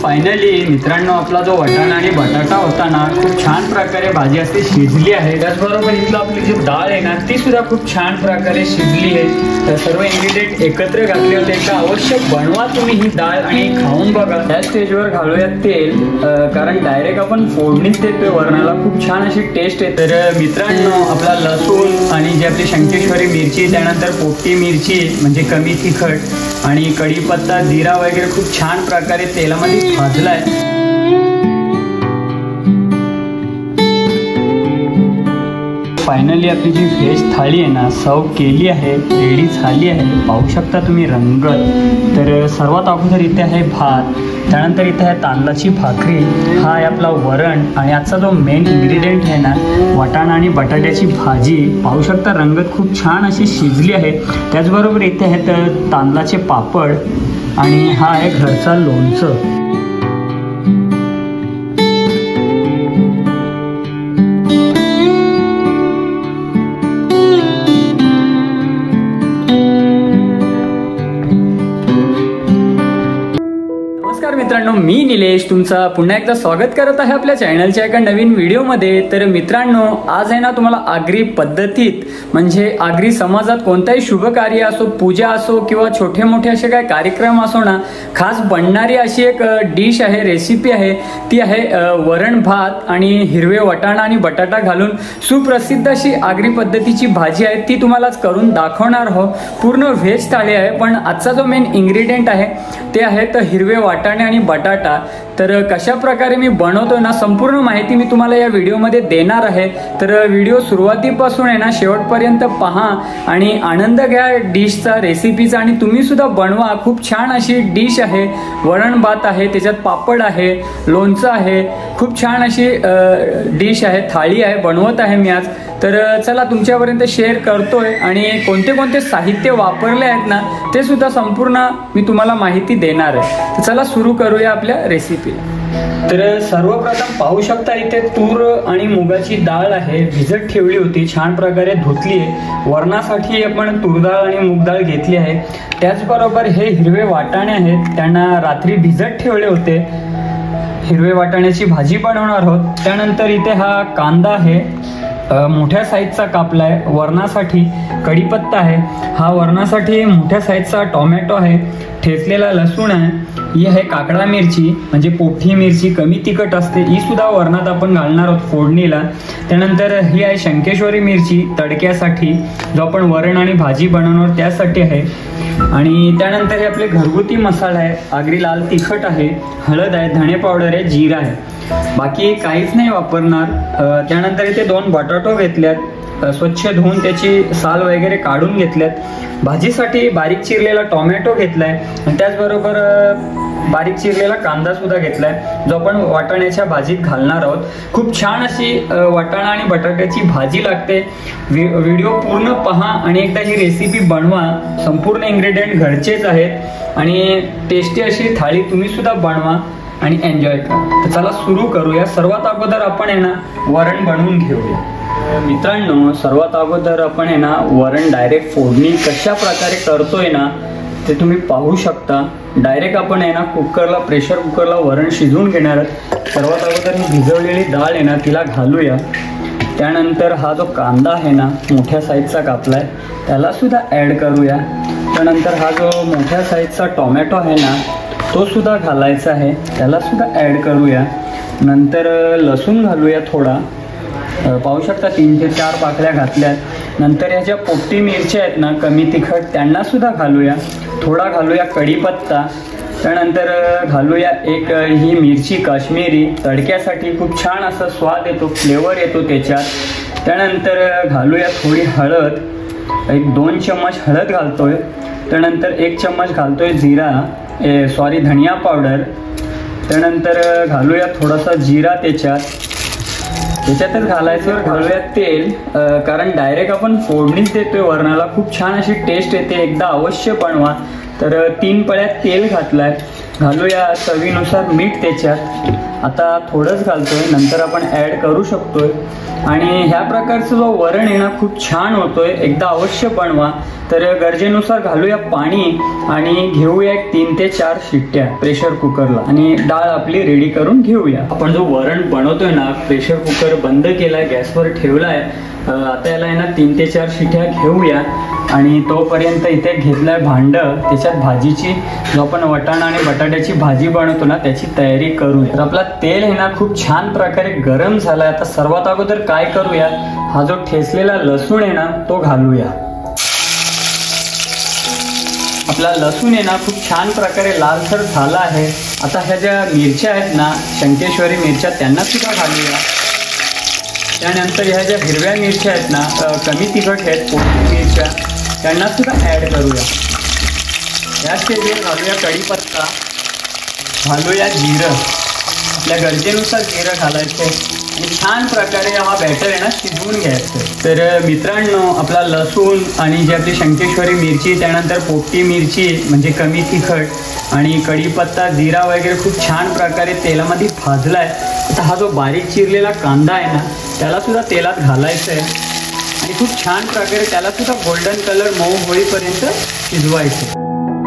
Finally मित्रांनो आपला जो वाटाणा आणि बटाटा होता ना खूप छान प्रकारे भाजी असते शिजली आहे। त्याचबरोबर इथलं आपली जी डाळ आहे ना ती सुद्धा खूप छान प्रकारे शिजली आहे। तर सर्व इन्ग्रेडियंट एकत्र घातले होते। एकदा अवश्य बनवा तुम्ही ही डाळ आणि खाऊन बघा। त्या स्टेजवर घालूया तेल, कारण डायरेक्ट आपण फोडणीच देतोय वरणाला, खूप छान अशी टेस्ट आहे। तर मित्रांनो आपला लसूण आणि जी आपली शंकेश्वरी मिरची, त्यानंतर पोपटी मिरची म्हणजे कमी तिखट आणि कढीपत्ता जिरा वगैरे खूप छान प्रकारे तेलामध्ये भाजलाय। फायनली आपली जी व्हेज थाळी आहे ना सर्व केली आहे, रेडी झाली आहे। पाहू शकता तुम्ही रंगत। तर सर्वात अगोदर इथे आहे भात, त्यानंतर इथे आहे तांदळाची भाकरी, हा आहे आपला वरण आणि आजचा जो मेन इन्ग्रेडियंट आहे ना वाटाणा आणि बटाट्याची भाजी। पाहू शकता रंगत खूप छान अशी शिजली आहे। त्याचबरोबर इथे आहेत तांदळाचे पापड आणि हा आहे घरचा लोणचं। मित्रांनो मी निलेश तुमचा पुन्हा एकदा स्वागत करत आहे आपल्या चॅनलच्या एका नवीन व्हिडिओमध्ये। तर मित्रांनो आज आहे ना तुम्हाला आगरी पद्धतीत म्हणजे आगरी समाजात कोणताही शुभ कार्य असो, पूजा असो किंवा छोटे मोठे असे काय कार्यक्रम असो ना, खास बनणारी अशी एक डिश आहे, रेसिपी आहे। ती आहे वरण भात आणि हिरवे वाटाणा आणि बटाटा घालून सुप्रसिद्ध अशी आगरी पद्धतीची भाजी आहे। ती तुम्हालाच करून दाखवणार आहोत। पूर्ण व्हेज थाळी आहे, पण आजचा जो मेन इन्ग्रेडियंट आहे ते आहे तर हिरवे वाटाणे आणि बटाटा। तर कशा प्रकारे मी बनवतोय ना संपूर्ण माहिती मी तुम्हाला या व्हिडिओमध्ये देणार आहे। तर व्हिडिओ सुरुवातीपासून आहे ना शेवटपर्यंत पहा आणि आनंद घ्या डिशचा, रेसिपीचा आणि तुम्ही सुद्धा बनवा। खूप छान अशी डिश आहे, वरण भात आहे, त्याच्यात पापड आहे, लोणचं आहे, खूप छान अशी डिश आहे, थाळी आहे, बनवत आहे मी आज। तर चला तुमच्यापर्यंत शेअर करतोय आणि कोणते कोणते साहित्य वापरले आहेत ना ते सुद्धा संपूर्ण मी तुम्हाला माहिती देणार आहे। तर चला सुरू करूया आपल्या रेसिपीला। तर सर्वप्रथम पाहू शकता इथे तूर आणि मुगाची डाळ आहे, भिजत ठेवली होती, छान प्रकारे धुतली आहे। वरणासाठी आपण तूर डाळ आणि मूग डाळ घेतली आहे। त्याचबरोबर हे हिरवे वाटाणे आहेत, त्यांना रात्री भिजत ठेवले होते। हिरवे वाटाण्याची भाजी बनवणार आहोत। त्यानंतर इथे हा कांदा आहे, मोठ्या साईजचा कापलाय वरणासाठी। कढीपत्ता आहे, हा वरणासाठी मोठ्या साईजचा टोमॅटो आहे, ठेचलेला लसूण आहे, ही आहे काकडा मिरची म्हणजे पोपटी मिरची, कमी तिखट असते, ही सुद्धा वरणात आपण घालणार आहोत फोडणीला। त्यानंतर ही आहे शंकेश्वरी मिरची तडक्यासाठी, जो आपण वरण आणि भाजी बनवणार त्यासाठी आहे। आणि त्यानंतर हे आपले घरगुती मसाला आहे, आगरी लाल तिखट आहे, हळद आहे, धणे पावडर आहे, जिरा आहे, बाकी काहीच नाही वापरणार। त्यानंतर इथे 2 बटाटो घेतल्यात, स्वच्छ धुवून त्याची साल वगैरे काढून घेतल्यात। भाजीसाठी बारीक चिरलेला टोमॅटो घेतलाय आणि त्याचबरोबर बारीक चिरलेला कांदा सुद्धा घेतलाय, जो आपण वाटाण्याच्या भाजीत घालणार आहोत। खूप छान अशी वाटाणा आणि बटाट्याची भाजी लागते। व्हिडिओ पूर्ण पहा आणि एकदा ही रेसिपी बनवा। संपूर्ण इन्ग्रेडियंट घरचेच आहेत आणि टेस्टी अशी थाळी तुम्ही सुद्धा बनवा आणि एन्जॉय करा। तर चला सुरू करूया। सर्वात अगोदर आपण आहे ना वरण बनवून घेऊया। मित्रांनो सर्वात अगोदर आपण आहे ना वरण डायरेक्ट फोडणी कशा प्रकारे करतोय ना ते तुम्ही पाहू शकता। डायरेक्ट आपण आहे ना कुकरला, प्रेशर कुकरला वरण शिजवून घेणार आहोत। सर्वात अगोदर ही भिजवलेली डाळ आहे ना तिला घालूया। त्यानंतर हा जो कांदा आहे ना मोठ्या साईजचा कापलाय त्याला सुद्धा ॲड करूया। त्यानंतर हा जो मोठ्या साईजचा टोमॅटो आहे ना तो सुद्धा घालायचा आहे, त्याला सुद्धा ॲड करूया। नंतर लसूण घालूया थोडा, पाहू शकता 3 ते 4 पाकळ्या घातल्यात। नंतर ह्या पोपटी मिरच्या आहेत ना कमी तिखट त्यांना सुद्धा घालूया। थोडा घालूया कढीपत्ता, त्यानंतर घालूया एक ही मिरची काश्मीरी, तडक्यासाठी खूप छान असा स्वाद येतो, फ्लेवर येतो त्याच्यात। त्यानंतर घालूया थोडी हळद, एक 2 चम्मच हळद घालतोय। त्यानंतर 1 चम्मच घालतोय धनिया पावडर। त्यानंतर घालूया थोडासा जिरा त्याच्यातच घालायचं। घालूया तेल, कारण डायरेक्ट आपण फोडणीच देतोय वरणाला, खूप छान अशी टेस्ट येते, एकदा अवश्य बनवा। तर 3 पळ्या तेल घातलाय, घालूया चवीनुसार मीठ त्याच्यात, आता थोडंच घालतोय, नंतर आपण ॲड करू शकतोय। आणि ह्या प्रकारचं जो वरण आहे ना खूप छान होतोय, एकदा अवश्य बनवा। तर गरजेनुसार घालूया पाणी आणि घेऊया एक 3 ते 4 शिट्ट्या प्रेशर कुकरला आणि डाळ आपली रेडी करून घेऊया। आपण जो वरण बनवतोय ना, प्रेशर कुकर बंद केलाय, गॅसवर ठेवलाय। आता याला आहे ना 3 ते 4 शिट्ट्या घेऊया आणि तोपर्यंत इथे घेतलाय भांड, त्याच्यात भाजीची जो आपण वटाणा आणि बटाट्याची भाजी बनवतो ना त्याची तयारी करूया। तर आपला तेल आहे ना खूप छान प्रकारे गरम झालाय। आता सर्वात अगोदर काय करूया, हा जो ठेचलेला लसूण आहे ना तो घालूया। आपला लसूण आहे ना खूप छान प्रकारे लालसर झाला आहे। आता ह्या ज्या मिरच्या आहेत ना, शंकेश्वरी मिरच्या, त्यांना सुद्धा घालूया। त्यानंतर ह्या ज्या हिरव्या मिरच्या आहेत ना, कमी तिखट आहेत, पोपटी मिरच्या, त्यांना सुद्धा ॲड करूया। या स्टेजवर घालूया कढीपत्ता, घालूया जिरं, आपल्या गरजेनुसार जिरं घालायचं आणि छान प्रकारे हा बॅटर आहे ना शिजवून घ्यायचं। तर मित्रांनो, आपला लसूण आणि जी आपली शंकेश्वरी मिरची, त्यानंतर पोपटी मिरची म्हणजे कमी तिखट आणि कढीपत्ता, जिरा वगैरे खूप छान प्रकारे तेलामध्ये भाजलाय। आता हा जो बारीक चिरलेला कांदा आहे ना त्याला सुद्धा तेलात घालायचं आहे आणि खूप छान प्रकारे त्याला सुद्धा गोल्डन कलर मऊ होईपर्यंत शिजवायचं।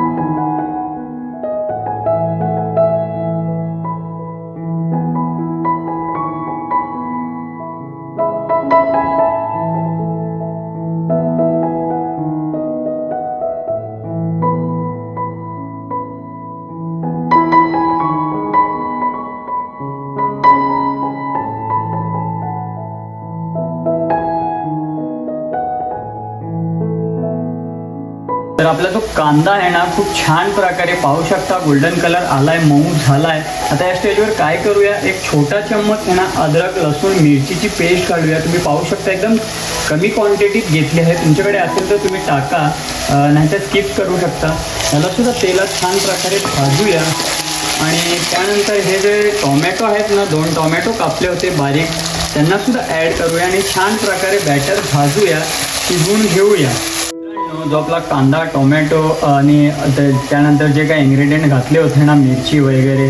तर आपला जो कांदा आहे ना खूप छान प्रकारे पाहू शकता गोल्डन कलर आलाय, मऊ झालाय। आता या स्टेजवर काय करूया, एक छोटा चम्मच आहे ना अद्रक लसूण मिरचीची पेस्ट काढूया। तुम्ही पाहू शकता एकदम कमी क्वांटिटीत घेतली आहे, तुमच्याकडे असेल तर तुम्ही टाका, नाहीतर स्किप करू शकता। त्याला सुद्धा तेलात छान प्रकारे भाजूया आणि त्यानंतर हे जे टोमॅटो आहेत ना, 2 टोमॅटो कापले होते बारीक, त्यांना सुद्धा ॲड करूया आणि छान प्रकारे बॅटर भाजूया, शिजवून घेऊया। जो आपला कांदा, टोमॅटो आणि त्यानंतर जे काही इन्ग्रेडियंट घातले होते ना, मिरची वगैरे,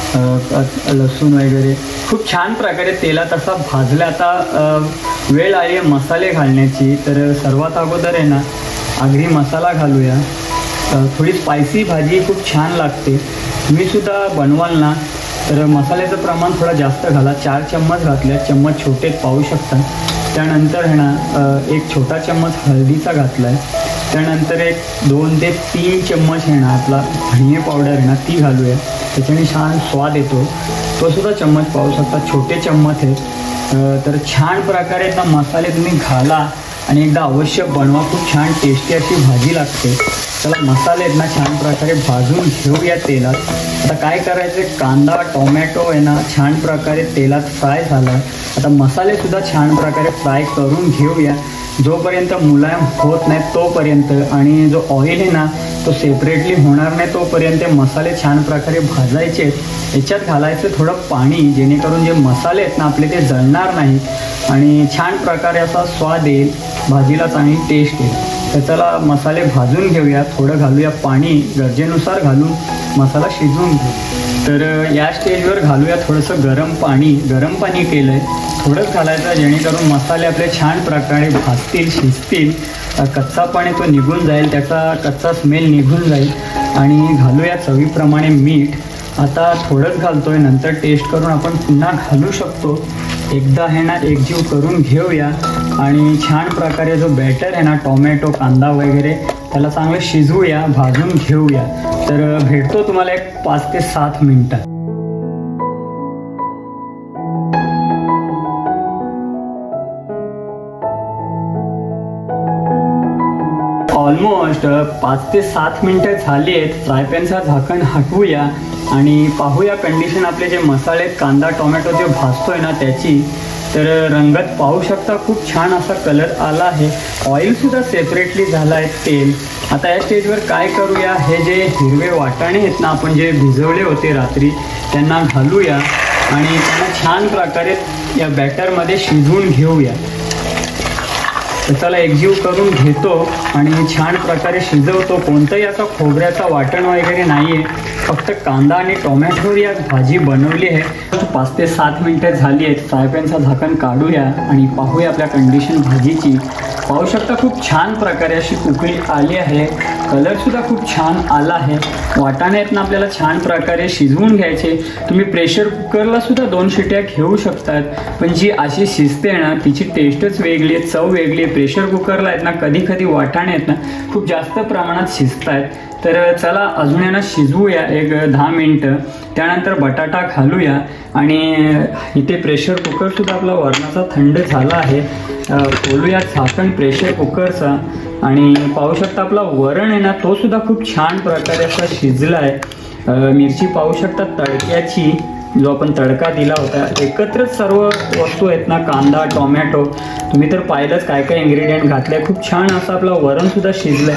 लसूण वगैरे, खूप छान प्रकारे तेलात असा भाजला। आता वेळ आली आहे मसाले घालण्याची। तर सर्वात अगोदर आहे ना आगरी मसाला घालूया। थोडी स्पायसी भाजी खूप छान लागते, तुम्ही सुद्धा बनवाल ना तर मसाल्याचं प्रमाण थोडं जास्त घाला। 4 चम्मच घातल्या, चम्मच छोटे पाहू शकता। त्यानंतर आहे ना एक छोटा चम्मच हळदीचा घातला आहे। त्यानंतर एक 2 ते 3 चम्मच आहे ना आपला धनिया पावडर आहे ना ती घालूया, त्याच्याने छान स्वाद येतो। तो सुद्धा चम्मच पाहू शकता, छोटे चम्मच आहेत। तर छान प्रकारे ना मसाले तुम्ही घाला आणि एकदा अवश्य बनवा, खूप छान टेस्टी अशी भाजी लागते। चला मसाले आहेत ना छान प्रकारे भाजून घेऊया तेलात। आता काय करायचं, कांदा टोमॅटो आहे ना छान प्रकारे तेलात फ्राय झाला। आता मसाले सुद्धा छान प्रकारे फ्राय करून घेऊया, जोपर्यंत मुलायम होत नाही तोपर्यंत, आणि जो ऑइल आहे ना तो सेपरेटली होणार नाही तोपर्यंत मसाले छान प्रकारे भाजायचे। याच्यात घालायचं थोडं पाणी, जेणेकरून जे मसाले आहेत ना आपले ते जळणार नाही आणि छान प्रकारे असा स्वाद येईल, भाजीला चांगली टेस्ट येईल। तर चला मसाले भाजून घेऊया, थोडं घालूया पाणी, गरजेनुसार घालून मसाला शिजवून घेऊ। तर या स्टेजवर घालूया थोडंसं गरम पाणी केलं आहे, थोडंच घालायचं जेणेकरून मसाले आपले छान प्रकारे भाजतील, शिजतील, कच्चापणे तो निघून जाईल, त्याचा कच्चा स्मेल निघून जाईल। आणि घालूया चवीप्रमाणे मीठ, आता थोडंच घालतोय, नंतर टेस्ट करून आपण पुन्हा घालू शकतो। एकदा आहे ना एकजीव करून घेऊया आणि छान प्रकारे जो बॅटर आहे ना टोमॅटो कांदा वगैरे त्याला चांगलं शिजवूया, भाजून घेऊया। तर भेटतो तुम्हाला एक 5 ते 7 मिनिटात। ऑलमोस्ट 5 ते 7 मिनिटं झाली आहेत। फ्राय पॅनचं झाकण हटवूया आणि पाहूया कंडिशन आपले जे मसाले कांदा टोमॅटो जे भाजतोय ना त्याची। तर रंगत पाहू शकता खूप छान असा कलर आला आहे, ऑइल सुद्धा सेपरेटली झाला आहे, तेल। आता या स्टेजवर काय करूया, हे जे हिरवे वाटाणे आहेत ना आपण जे भिजवले होते रात्री त्यांना घालूया आणि त्यांना छान प्रकारे या बॅटरमध्ये शिजवून घेऊया। तर चला एकजीव करून घेतो आणि छान प्रकारे शिजवतो। कोणतंही असं खोबऱ्याचा वाटण वगैरे नाही आहे, फक्त कांदा आणि टोमॅटोवर या भाजी बनवली आहे। 5 ते 7 मिनिटं झाली आहेत। फ्राय पॅनचं झाकण काढूया आणि पाहूया आपल्या कंडिशन भाजीची। पाहू शकता खूप छान प्रकारे अशी उकळी आली आहे, कलर सुद्धा खूप छान आला आहे। वाटाणे आहेत ना आपल्याला छान प्रकारे शिजवून घ्यायचे। तुम्ही प्रेशर कुकरला सुद्धा 2 शिट्या घेऊ शकतात, पण जी अशी शिजते ना तिची टेस्टच वेगळी आहे, चव वेगळी आहे। प्रेशर कुकरला आहेत ना कधी कधी वाटाणे आहेत ना खूप जास्त प्रमाणात शिजतात। तर चला अजून यांना शिजवूया एक 10 मिनिटं, त्यानंतर बटाटा घालूया। आणि इथे प्रेशर कुकर सुद्धा आपला वरणाचा थंड झाला आहे, खोलूया झाकण प्रेशर कुकरचा। आणि पाहू शकता आपला वरण आहे ना तो सुद्धा खूप छान प्रकारे असा शिजला आहे। मिरची पाहू शकता तडक्याची, जो आपण तडका दिला होता, एकत्रच सर्व वस्तू आहेत ना, कांदा टोमॅटो, तुम्ही तर पाहिलंच काय काय इन्ग्रेडियंट घातले। खूप छान असं आपलं वरण सुद्धा शिजलंय।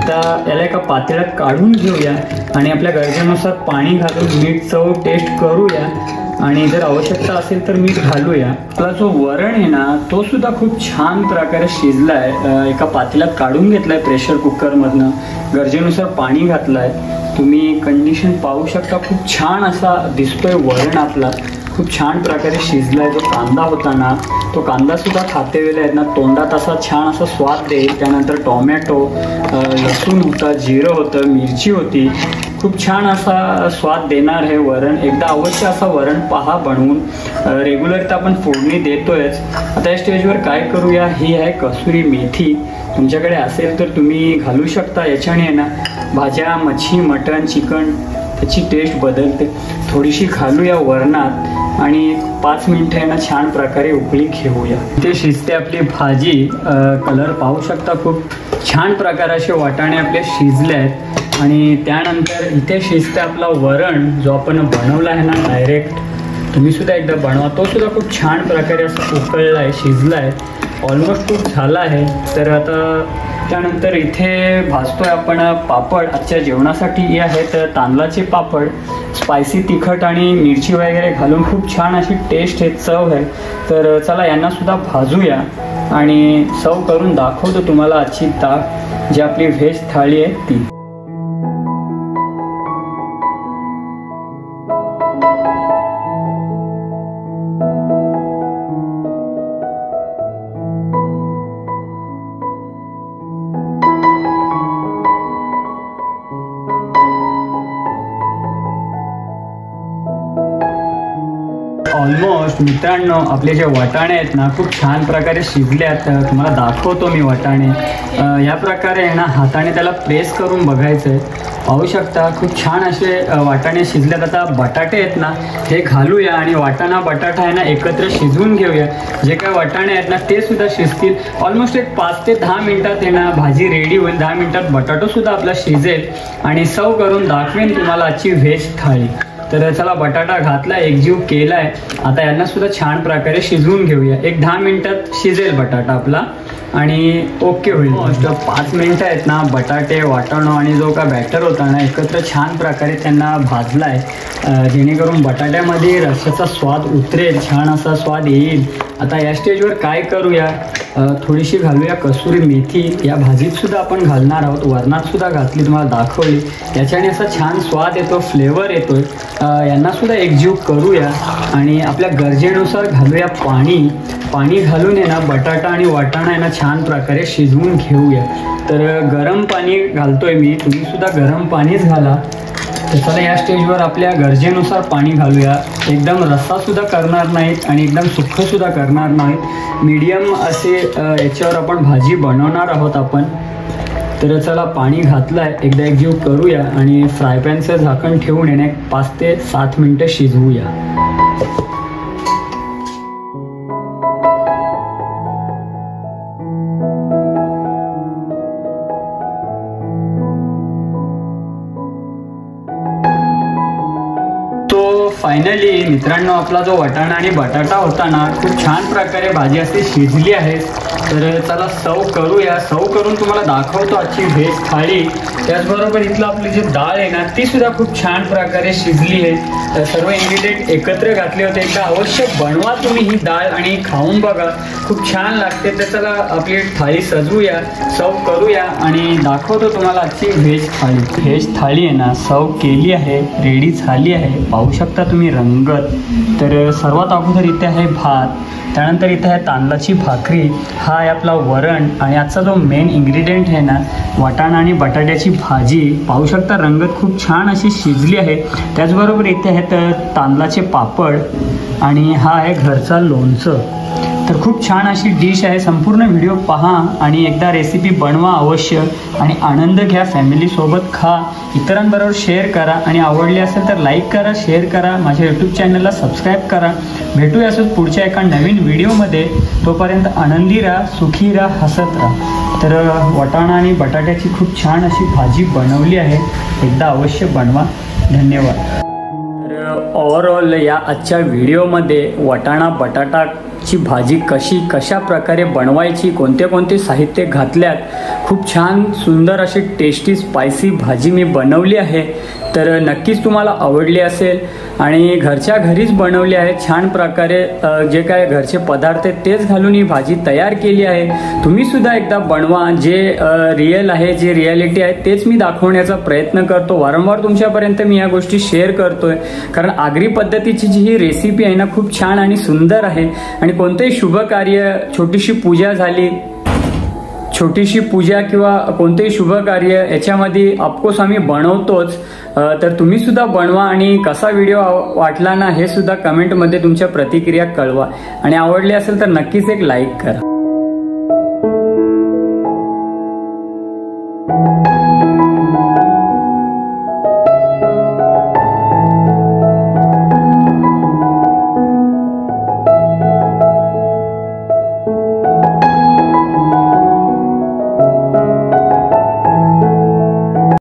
तर याला एका पातेल्यात काढून घेऊया आणि आपल्या गरजेनुसार पाणी घालून मीठ चव टेस्ट करूया आणि जर आवश्यकता असेल तर मीठ घालूया। आपला जो वरण आहे ना तो सुद्धा खूप छान प्रकारे शिजलाय। एका पातेल्यात काढून घेतलाय प्रेशर कुकरमधनं, गरजेनुसार पाणी घातलंय। तुम्ही कंडिशन पाहू शकता, खूप छान असा दिसतोय वरण आपला, खूप छान प्रकारे शिजलाय। जो कांदा होता ना तो कांदा सुद्धा खाते वेळेला आहेत ना तोंडात असा छान असा स्वाद देईल। त्यानंतर टोमॅटो, लसूण होता, जिरं होतं, मिरची होती, खूप छान असा स्वाद देणार हे वरण। एकदा अवश्य असा वरण पहा बनवून, रेग्युलर तर आपण फोडणी देतोयच। आता या स्टेजवर काय करूया, ही आहे कसुरी मेथी, तुमच्याकडे असेल तर तुम्ही घालू शकता। याच्याने आहे ना भाज्या, मच्छी, मटण, चिकन त्याची टेस्ट बदलते। थोडीशी घालूया वरणात आणि 5 मिनिटं आहे ना छान प्रकारे उकळी घेऊया। इथे शिजते आपली भाजी, कलर पाहू शकता, खूप छान प्रकारे असे वाटाणे आपले शिजले आहेत। आणि त्यानंतर इथे शिजते आपला वरण, जो आपण बनवला आहे ना डायरेक्ट, तुम्ही सुद्धा एकदा बनवा। तो सुद्धा खूप छान प्रकारे असं उकळला आहे, शिजला आहे, ऑलमोस्ट खूप झाला आहे। तर आता त्यानंतर इथे भाजतोय आपण पापड। आजच्या जेवणासाठी हे आहेत तांदळाचे पापड, स्पायसी तिखट आणि मिरची वगैरे घालून खूप छान अशी टेस्ट आहे, चव आहे। तर चला यांना सुद्धा भाजूया आणि सर्व करून दाखवतो तुम्हाला आजची जी आपली व्हेज थाळी आहे ती। ऑलमोस्ट मित्रांनो आपले जे वाटाणे आहेत ना खूप छान प्रकारे शिजले आहेत। तुम्हाला दाखवतो मी वाटाणे, या प्रकारे आहे ना हाताने त्याला प्रेस करून बघायचं आहे। पाहू शकता खूप छान असे वाटाणे शिजलेत। आता बटाटे आहेत ना हे घालूया आणि वाटाणा बटाटा आहे ना एकत्र शिजवून घेऊया। जे काय वाटाणे आहेत ना ते सुद्धा शिजतील। ऑलमोस्ट एक 5 ते 10 मिनिटात आहे ना भाजी रेडी होईल। 10 मिनिटात बटाटो सुद्धा आपला शिजेल आणि सर्व करून दाखवेन तुम्हाला आजची व्हेज थाळी। तर चला बटाटा घातला, एकजीव केलाय, आता यांना सुद्धा छान प्रकारे शिजवून घेऊया। एक 10 मिनिटात शिजेल बटाटा आपला आणि ओके होईल। 5 मिनिटं आहेत ना बटाटे, वाटाणा आणि जो का बॅटर होता ना एकत्र छान प्रकारे त्यांना भाजलाय, जेणेकरून बटाट्यामध्ये रसाचा स्वाद उतरेल, छान असा स्वाद येईल। आता या स्टेजवर काय करूया, थोडीशी घालूया कसुरी मेथी। या भाजीत सुद्धा आपण घालणार आहोत, वरणात सुद्धा घातली, तुम्हाला दाखवली। याच्याने असा छान स्वाद येतो, फ्लेवर येतोय। यांना सुद्धा एकजीव करूया आणि आपल्या गरजेनुसार घालूया पाणी घालून आहे ना बटाटा आणि वाटाणा आहे ना छान प्रकारे शिजवून घेऊया। तर गरम पाणी घालतोय मी, तुम्ही सुद्धा गरम पाणीच घाला। तर चला या स्टेजवर आपल्या गरजेनुसार पाणी घालूया। एकदम रस्सासुद्धा करणार नाहीत आणि एकदम सुक्कंसुद्धा करणार नाहीत, मीडियम असे याच्यावर आपण भाजी बनवणार आहोत आपण। तर चला पाणी घातलं आहे, एकदा एकजीव करूया आणि फ्राय पॅनचं झाकण ठेवून येणे 5 ते 7 मिनिटं शिजवूया। फायनली मित्रांनो आपला जो वाटाणा आणि बटाटा होता ना खूप छान प्रकारे भाजी अशी शिजली आहे। तर चला सर्व करूया, सर्व करून तुम्हाला दाखवतो आजची व्हेज थाळी। त्याचबरोबर इथलं आपली जी डाळ आहे ना ती सुद्धा खूप छान प्रकारे शिजली आहे। सर्व इन्ग्रेडियंट एकत्र घातले होते, एकदा अवश्य बनवा तुम्ही ही डाळ आणि खाऊन बघा, खूप छान लागते। तर चला आपली थाळी सजवूया, सर्व करूया आणि दाखवतो तुम्हाला आजची व्हेज थाळी। व्हेज थाळी आहे ना सर्व केली आहे, रेडी झाली आहे, पाहू शकता तुम्ही रंगत. तर सर्वात अगोदर इथे आहे भात, त्यानंतर इथे आहे तांदळाची भाकरी, हा आहे आपला वरण आणि आजचा जो मेन इन्ग्रेडियंट आहे ना वाटाणा आणि बटाट्याची भाजी. पाहू शकता रंगत खूप छान अशी शिजली आहे. त्याचबरोबर इथे आहेत तांदळाचे पापड आणि हा आहे घरचा लोणचं. तर खूप छान अशी डिश आहे. संपूर्ण व्हिडिओ पहा आणि एकदा रेसिपी बनवा अवश्य आणि आनंद घ्या. फॅमिलीसोबत खा, इतरांबरोबर शेअर करा आणि आवडली असेल तर लाईक करा, शेअर करा, माझ्या यूट्यूब चॅनलला सबस्क्राईब करा. भेटूया असंच पुढच्या एका नवीन व्हिडिओमध्ये. तोपर्यंत आनंदी राहा, सुखी राहा, हसत राहा. तर वाटाणा आणि बटाट्याची खूप छान अशी भाजी बनवली आहे, एकदा अवश्य बनवा. धन्यवाद. ओव्हरऑल या आजच्या व्हिडिओमध्ये वाटाणा बटाटाची भाजी कशा प्रकारे बनवायची, कोणते कोणते साहित्य घातल्यात, खूप छान सुंदर अशी टेस्टी स्पायसी भाजी मी बनवली आहे. तर नक्कीच तुम्हाला आवडली असेल आणि घरच्या घरीच बनवली आहे. छान प्रकारे जे काय घरचे पदार्थ आहेत तेच घालून ही भाजी तयार केली आहे. तुम्हीसुद्धा एकदा बनवा. जे रिअल आहे, जे रिॲलिटी आहे तेच मी दाखवण्याचा प्रयत्न करतो. वारंवार तुमच्यापर्यंत मी या गोष्टी शेअर करतोय कारण आगरी पद्धतीची जी ही रेसिपी आहे ना खूप छान आणि सुंदर आहे. आणि कोणतेही शुभ कार्य, छोटीशी पूजा किंवा कोणतेही शुभ कार्य याच्यामध्ये ऑफकोर्स आम्ही बनवतोच. तर तुम्ही सुद्धा बनवा आणि कसा व्हिडिओ वाटला ना हे सुद्धा कमेंटमध्ये तुमच्या प्रतिक्रिया कळवा आणि आवडली असेल तर नक्कीच एक लाईक करा.